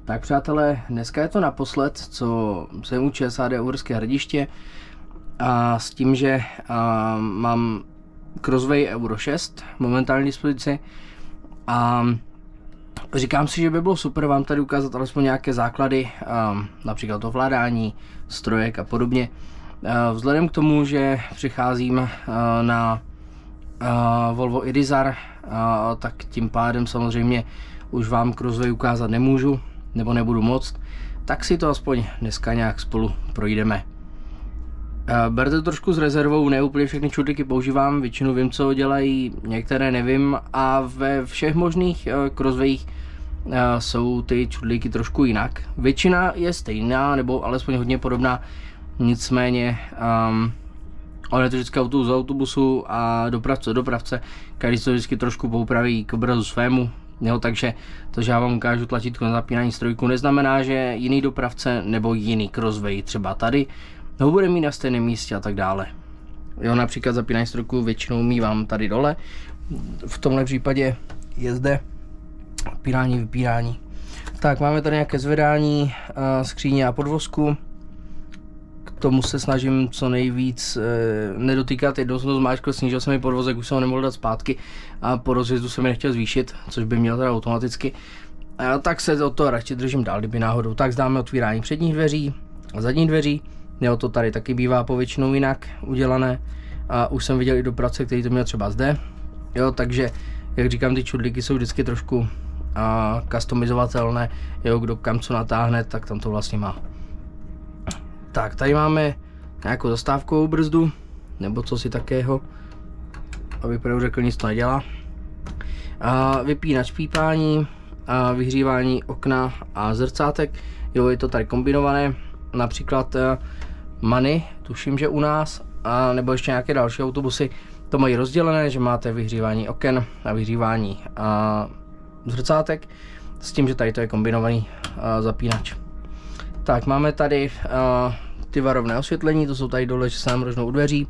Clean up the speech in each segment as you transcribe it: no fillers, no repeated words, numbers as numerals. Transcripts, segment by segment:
Tak přátelé, dneska je to naposled, co jsem u ČSAD Uherské Hradiště a s tím, že mám Crossway Euro 6 momentální dispozici a říkám si, že by bylo super vám tady ukázat alespoň nějaké základy, například ovládání, strojek a podobně. Vzhledem k tomu, že přicházím na Volvo Irizar, tak tím pádem samozřejmě už vám Crossway ukázat nemůžu, nebo nebudu moct, tak si to aspoň dneska nějak spolu projdeme. Berte to trošku s rezervou, ne úplně všechny čudlíky používám, většinu vím, co dělají, některé nevím a ve všech možných Crosswayích jsou ty čudlíky trošku jinak. Většina je stejná, nebo alespoň hodně podobná, nicméně on je to vždycky autobus z autobusu a dopravce do dopravce, každý se vždycky trošku poupraví k obrazu svému. Jo, takže to, že já vám ukážu tlačítko na zapínání strojku, neznamená, že jiný dopravce nebo jiný Crossway třeba tady ho bude mít na stejném místě a tak dále. Jo, například zapínání strojku většinou mívám tady dole, v tomhle případě je zde zapínání, vypínání. Tak, máme tady nějaké zvedání skříně a podvozku. K tomu se snažím co nejvíc nedotýkat, jednou jsem to zmáčkl, snížil jsem mi podvozek, už jsem ho nemohl dát zpátky a po rozjezdu jsem mi nechtěl zvýšit, což by měl teda automaticky. Tak se od toho radši držím dál, kdyby náhodou. Tak zdáme otvírání předních dveří a zadních dveří, jo, to tady taky bývá povětšinou jinak udělané a už jsem viděl i dopravce, který to měl třeba zde, jo, takže jak říkám, ty čudlíky jsou vždycky trošku customizovatelné, jo, kdo kam co natáhne, tak tam to vlastně má. Tak, tady máme nějakou zastávkovou brzdu, nebo co si takého, aby prvou řekl, nic to nedělá. Vypínač pípání, vyhřívání okna a zrcátek, jo, je to tady kombinované, například Many, tuším, že u nás, nebo ještě nějaké další autobusy to mají rozdělené, že máte vyhřívání oken a vyhřívání zrcátek, s tím, že tady to je kombinovaný zapínač. Tak, máme tady ty varovné osvětlení, to jsou tady dole, že se nám rožnou u dveří,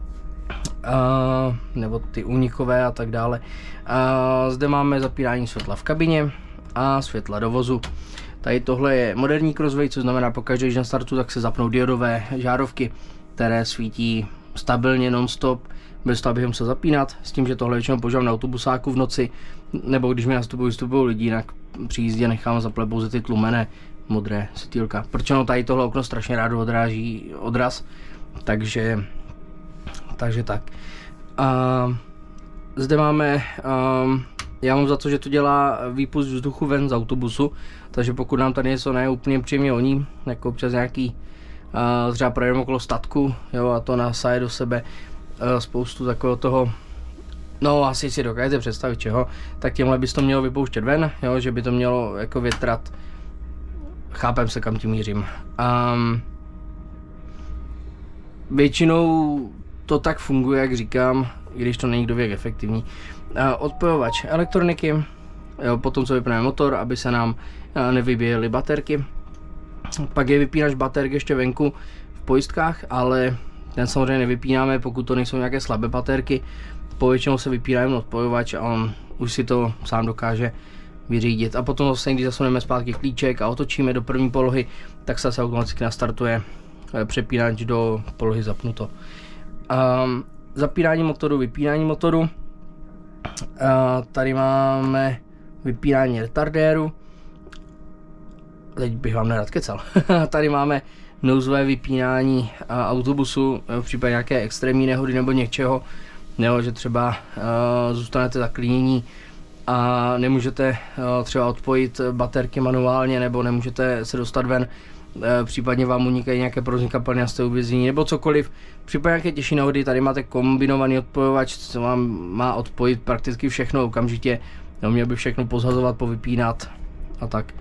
nebo ty únikové a tak dále. Zde máme zapínání světla v kabině a světla do vozu. Tady tohle je moderní Crossway, co znamená pokaždé, když na startu, tak se zapnou diodové žárovky, které svítí stabilně non-stop, bez toho, abychom se zapínat, s tím, že tohle většinou používám na autobusáku v noci, nebo když mi vystupují lidi, jinak při jízdě nechám zaplet pouze ty tlumené modré světýlka, protože no, tady tohle okno strašně rádo odráží odraz, takže tak. Zde máme, já mám za to, že to dělá výpust vzduchu ven z autobusu, takže pokud nám tady něco ne úplně příjemně voní, jako občas nějaký třeba projedeme okolo statku, jo, a to nasaje do sebe spoustu takového toho, no asi si dokážete představit čeho, tak tímhle bys to mělo vypouštět ven, jo, že by to mělo jako větrat. Chápem se, kam tím mířím. Většinou to tak funguje, jak říkám, i když to není dověk efektivní. Odpojovač elektroniky, jo, potom co vypneme motor, aby se nám nevybíjely baterky. Pak je vypínač baterky ještě venku v pojistkách, ale ten samozřejmě nevypínáme, pokud to nejsou nějaké slabé baterky. Povětšinou se vypíná jen odpojovač a on už si to sám dokáže vyřídit. A potom zase, když zasuneme zpátky klíček a otočíme do první polohy, tak se automaticky nastartuje přepínač do polohy zapnuto. Zapínání motoru, vypínání motoru. Tady máme vypínání retardéru. Teď bych vám nerad kecal. Tady máme nouzové vypínání autobusu v případě nějaké extrémní nehody nebo něčeho, nebo že třeba zůstanete zaklínění a nemůžete třeba odpojit baterky manuálně, nebo nemůžete se dostat ven, případně vám unikají nějaké provozní kapalny a jste uvěznění nebo cokoliv. V případě nějaké těžší nehody tady máte kombinovaný odpojovač, co vám má odpojit prakticky všechno okamžitě, měl by všechno pozhazovat, povypínat a tak.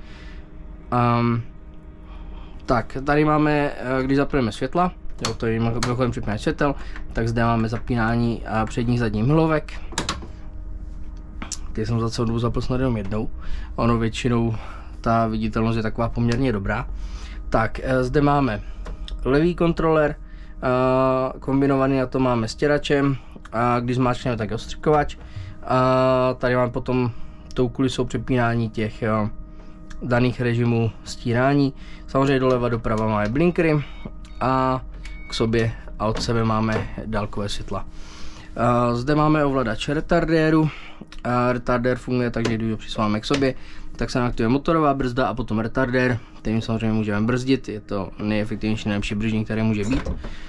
Tak, tady máme, když zapneme světla, jo, to je mimochodem připínání světel, tak zde máme zapínání předních zadních mhlovek. Ty jsem za celou dobu zapl snad jenom jednou, ono většinou ta viditelnost je taková poměrně dobrá. Tak, zde máme levý kontroler, kombinovaný na to máme stěračem, a když zmáčkneme, tak je ostřikovač. A tady máme potom tou kulisou přepínání těch daných režimů stírání. Samozřejmě doleva doprava máme blinkery a k sobě a od sebe máme dálkové světla. Zde máme ovladač retardéru. Retardér funguje tak, že když ho přisouváme k sobě, tak se aktivuje motorová brzda a potom retardér, kterým samozřejmě můžeme brzdit. Je to nejefektivnější, nejlepší brzdění, které může být.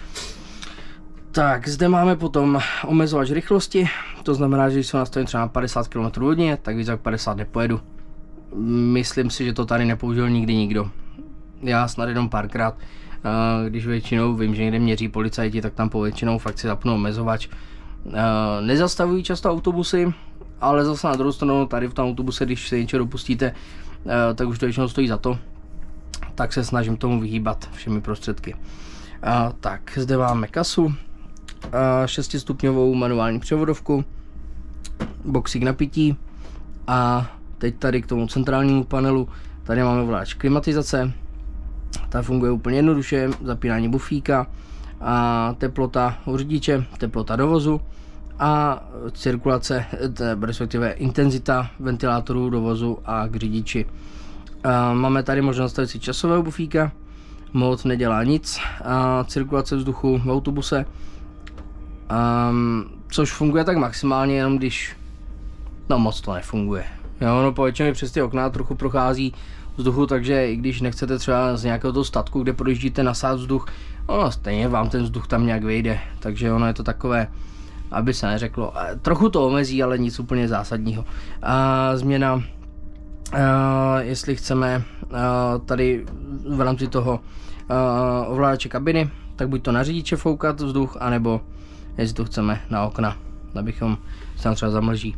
Tak, zde máme potom omezovač rychlosti, to znamená, že když se nastavím třeba na 50 km/h, tak víc jak 50 nepojedu. Myslím si, že to tady nepoužil nikdy nikdo. Já snad jenom párkrát, když většinou vím, že někde měří policajti, tak tam povětšinou fakt si zapnou omezovač. Nezastavují často autobusy, ale zase na druhou stranu tady v tom autobuse, když se něčeho dopustíte, tak už to většinou stojí za to. Tak se snažím tomu vyhýbat všemi prostředky. Tak, zde máme kasu, 6stupňovou manuální převodovku, boxík na pití a teď tady k tomu centrálnímu panelu, tady máme ovladač klimatizace, ta funguje úplně jednoduše, zapínání bufíka a teplota u řidiče, teplota do vozu a cirkulace, respektive intenzita ventilátorů do vozu a k řidiči. Máme tady možnost nastavit si časového bufíka, mod nedělá nic, cirkulace vzduchu v autobuse, což funguje tak maximálně, jenom když, no moc to nefunguje. Jo, ono povětšinou přes ty okna trochu prochází vzduchu, takže i když nechcete třeba z nějakého toho statku, kde projíždíte nasát vzduch, ono stejně vám ten vzduch tam nějak vejde, takže ono je to takové, aby se neřeklo, trochu to omezí, ale nic úplně zásadního. Změna, jestli chceme tady v rámci toho ovladače kabiny, tak buď to na řidiče foukat vzduch, anebo jestli to chceme na okna, abychom se tam třeba zamlží.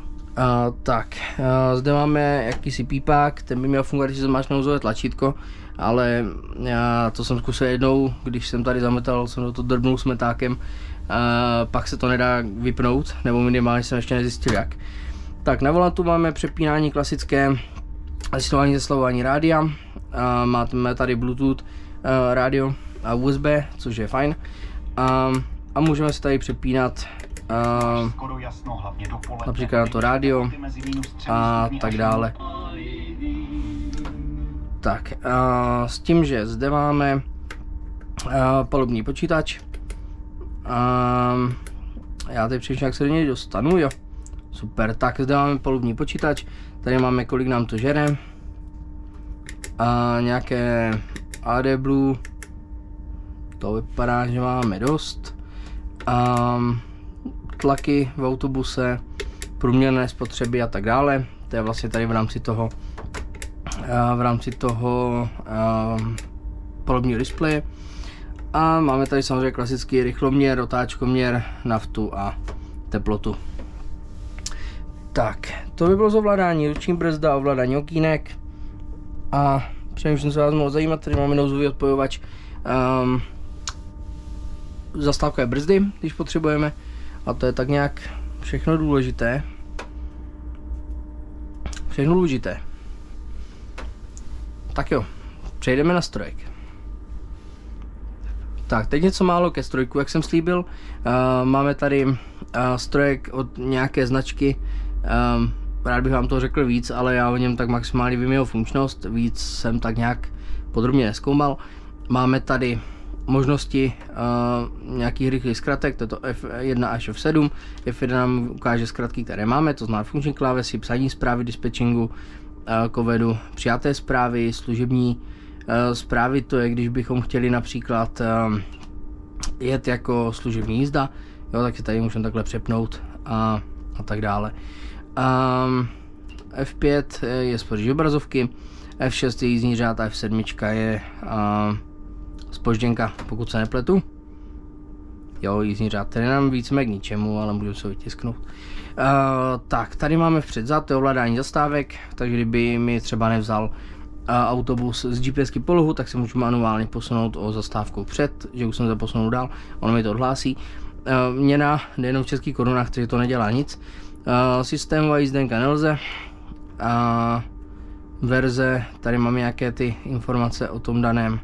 Zde máme jakýsi pípák, ten by měl fungovat, když se máš nouzové tlačítko, ale to jsem zkusil jednou, když jsem tady zametal, jsem to drbnul smetákem, pak se to nedá vypnout, nebo minimálně jsem ještě nezjistil jak. Tak, na volantu máme přepínání klasické, asistování zaslavování rádia, máme tady Bluetooth rádio a USB, což je fajn, a můžeme se tady přepínat například na to rádio a tak dále. Tak, s tím, že zde máme palubní počítač. Já teď přemýšlím, jak se do něj dostanu, jo. Super, tak zde máme palubní počítač, tady máme, kolik nám to žere. Nějaké AD Blue, to vypadá, že máme dost. Tlaky v autobuse, průměrné spotřeby a tak dále. To je vlastně tady v rámci toho palubního displeje. A máme tady samozřejmě klasický rychloměr, otáčkoměr, naftu a teplotu. Tak, to by bylo z ovládání ruční brzda, ovládání okýnek. A přemýšlím, co vás mohlo zajímat, tady máme nouzový odpojovač, zastávkové brzdy, když potřebujeme. A to je tak nějak všechno důležité. Všechno důležité. Tak jo, přejdeme na strojek. Tak, teď něco málo ke strojku, jak jsem slíbil. Máme tady strojek od nějaké značky. Rád bych vám to řekl víc, ale já o něm tak maximálně vím jeho funkčnost. Víc jsem tak nějak podrobně nezkoumal. Máme tady možnosti nějakých rychlých zkratek, to je to F1 až F7. F1 nám ukáže zkratky, které máme, to znamená funkční klávesy, psaní zprávy, dispečingu, covedu, přijaté zprávy, služební zprávy, to je, když bychom chtěli například jet jako služební jízda, jo, tak se tady můžeme takhle přepnout a tak dále. F5 je zpoždění obrazovky, F6 je jízdní řád a F7 je zpožděnka, pokud se nepletu. Jo, jízdní řád, který nám víceméně k ničemu, ale můžeme se vytisknout. Tak, tady máme vpřed-zad, to je ovládání zastávek, takže kdyby mi třeba nevzal autobus z GPSky polohu, tak se můžu manuálně posunout o zastávku před, že už jsem se posunul dál, ono mi to odhlásí. Měna nejenom v českých korunách, takže to nedělá nic. Systémová jízdenka nelze. Verze, tady mám nějaké ty informace o tom daném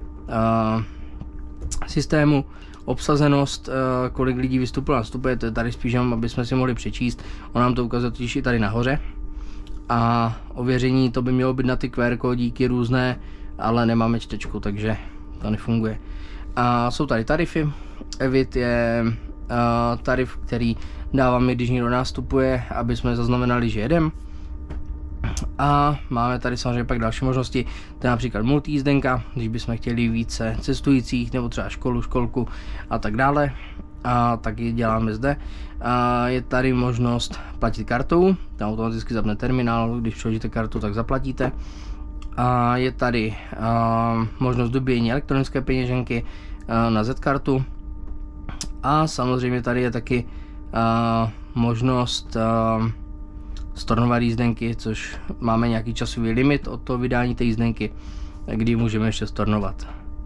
systému. Obsazenost, kolik lidí vystupilo a nastupuje, to je tady spíš, aby jsme si mohli přečíst. On nám to ukazuje totiž i tady nahoře. a ověření to by mělo být na ty QR kódíky různé, ale nemáme čtečku, takže to nefunguje. A jsou tady tarify. Evit je tarif, který dáváme, když někdo nástupuje, aby jsme zaznamenali, že jedem. A máme tady samozřejmě pak další možnosti, to je například multijízdenka, když bychom chtěli více cestujících nebo třeba školku a tak dále, a tak ji děláme zde. A je tady možnost platit kartou, tam automaticky zapne terminál, když přiložíte kartu, tak zaplatíte. A je tady možnost dobíjení elektronické peněženky na Z-kartu. A samozřejmě tady je taky možnost stornovat jízdenky, což máme nějaký časový limit od toho vydání té jízdenky, kdy můžeme ještě stornovat.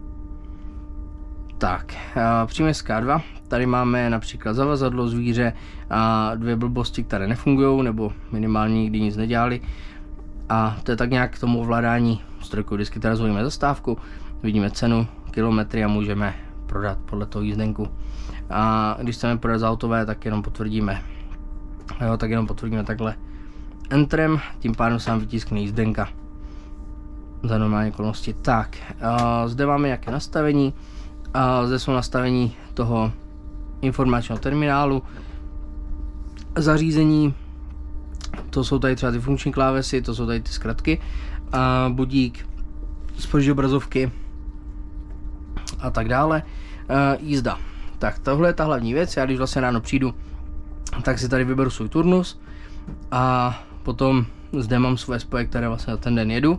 Tak, příměst K2, tady máme například zavazadlo, zvíře a 2 blbosti, které nefungují, nebo minimálně nikdy nic nedělali. A to je tak nějak k tomu ovládání strojku. Vždycky teda zvolíme zastávku, vidíme cenu, kilometry a můžeme prodat podle toho jízdenku. A když chceme prodat za autové, tak jenom potvrdíme. Jo, tak jenom potvrdíme takhle Entrem, tím pádem se nám vytiskne jízdenka za normální okolnosti. Tak, zde máme nějaké nastavení. Zde jsou nastavení toho informačního terminálu, zařízení, to jsou tady třeba ty funkční klávesy, to jsou tady ty zkratky, budík, spoží obrazovky a tak dále. Jízda. Tak tohle je ta hlavní věc, já když vlastně ráno přijdu, tak si tady vyberu svůj turnus a potom zde mám své spoje, které vlastně na ten den jedu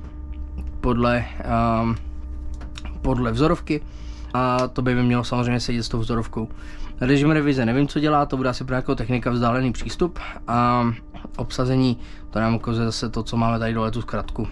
podle vzorovky. A to by mělo samozřejmě sedět s tou vzorovkou. Režim revize nevím, co dělá, to bude asi pro nějakou technika vzdálený přístup. A obsazení, to nám ukazuje zase to, co máme tady dole, tu zkratku.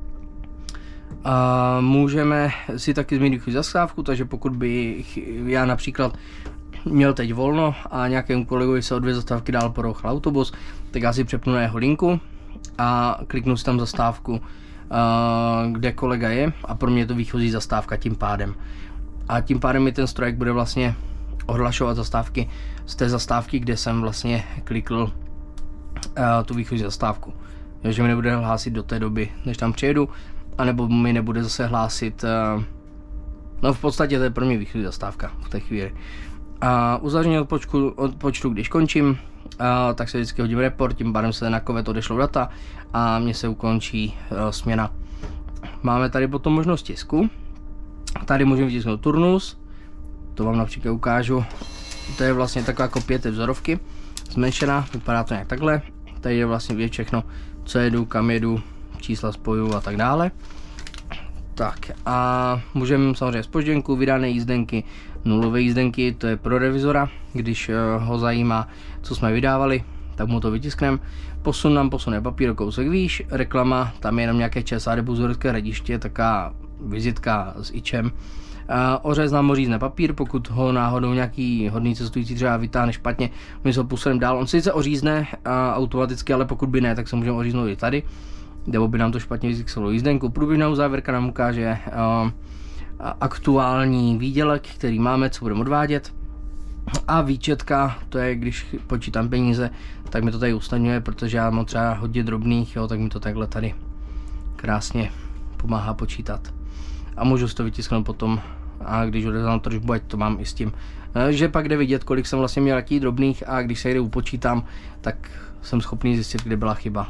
A můžeme si taky změnit zastávku, takže pokud bych já například měl teď volno a nějakému kolegovi se o 2 zastávky dál porouchal autobus, tak já si přepnu na jeho linku a kliknu si tam zastávku, kde kolega je, a pro mě je to výchozí zastávka tím pádem. A tím pádem mi ten strojek bude vlastně ohlašovat zastávky z té zastávky, kde jsem vlastně klikl tu výchozí zastávku. Takže mi nebude hlásit do té doby, než tam přijedu, anebo mi nebude zase hlásit, no v podstatě to je pro mě výchozí zastávka v té chvíli. A uzavření odpočtu, když končím, tak se vždycky hodím report, tím pádem se na kovet odešlou data a mně se ukončí směna. Máme tady potom možnost tisku. Tady můžeme vytisknout turnus, to vám například ukážu. To je vlastně taková kopie té vzorovky, zmenšená, vypadá to nějak takhle. Tady je vlastně vidět všechno, co jedu, kam jedu, čísla spojů a tak dále. Tak a můžeme samozřejmě zpožděnku, vydané jízdenky, nulové jízdenky, to je pro revizora, když ho zajímá, co jsme vydávali, tak mu to vytiskneme. Posun nám posune papír o kousek výš, reklama, tam je jenom nějaké ČSA nebo Uherské Hradiště, taká vizitka s ičem. Ořez nám ořízne papír, pokud ho náhodou nějaký hodný cestující třeba vytáhne špatně, my se ho posuneme dál. On sice ořízne automaticky, ale pokud by ne, tak se můžeme oříznout i tady, nebo by nám to špatně vytisklo jízdenku. Průběžná uzávěrka nám ukáže aktuální výdělek, který máme, co budeme odvádět. A výčetka, to je, když počítám peníze, tak mi to tady usnadňuje, protože já mám třeba hodně drobných, jo, tak mi to takhle tady krásně pomáhá počítat. A můžu si to vytisknout potom, a když odevzdám tržbu, ať to mám i s tím. Že pak jde vidět, kolik jsem vlastně měl jakých drobných, a když se jde upočítám, tak jsem schopný zjistit, kde byla chyba.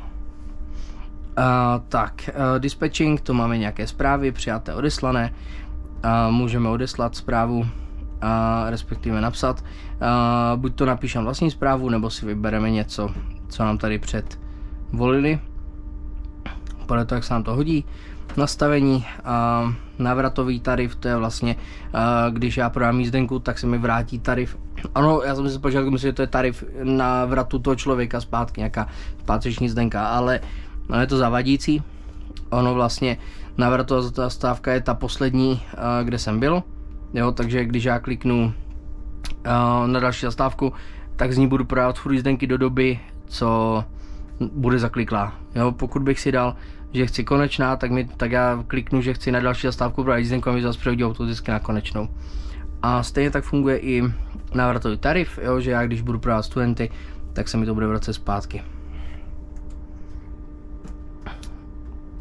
Dispatching, to máme nějaké zprávy, přijaté, odeslané. Můžeme odeslat zprávu, respektive napsat. Buď to napíšem vlastní zprávu, nebo si vybereme něco, co nám tady předvolili. Podle toho, jak se nám to hodí. Nastavení, návratový tarif, to je vlastně, když já prodám jízdenku, tak se mi vrátí tarif. Ano, já jsem si počátku myslel, že to je tarif návratu toho člověka zpátky, nějaká zpáteční jízdenka, ale je to zavadící. Ono vlastně návratová zastávka je ta poslední, kde jsem byl, jo, takže když já kliknu na další zastávku, tak z ní budu prodávat furt jízdenky do doby, co bude zakliklá. Jo, pokud bych si dal, že chci konečná, tak já kliknu, že chci na další zastávku prodat jízdenku a mi zase přehodí automaticky na konečnou. A stejně tak funguje i návratový tarif, jo, že já když budu prodávat studenty, tak se mi to bude vracet zpátky.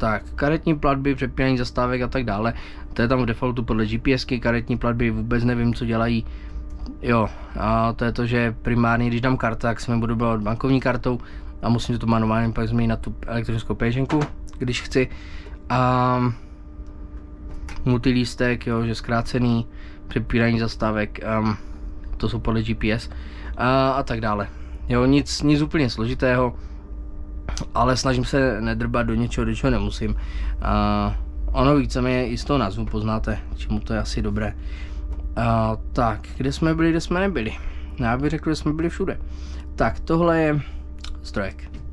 Tak, karetní platby, přepínání zastávek a tak dále, to je tam v defaultu podle GPSky, karetní platby vůbec nevím, co dělají. Jo, a to je to, že primárně, když dám kartu, tak se mi budu brát bankovní kartou a musím to manuálně pak změnit na tu elektronickou peněženku, když chci. A multilístek, jo, že zkrácený, přepínání zastávek, to jsou podle GPS a tak dále. Jo, nic úplně složitého, ale snažím se nedrbat do něčeho, do čeho nemusím. Ono víceméně i z toho názvu poznáte, čemu to je asi dobré. Tak, kde jsme byli, kde jsme nebyli? Já bych řekl, že jsme byli všude. Tak, tohle je strojek.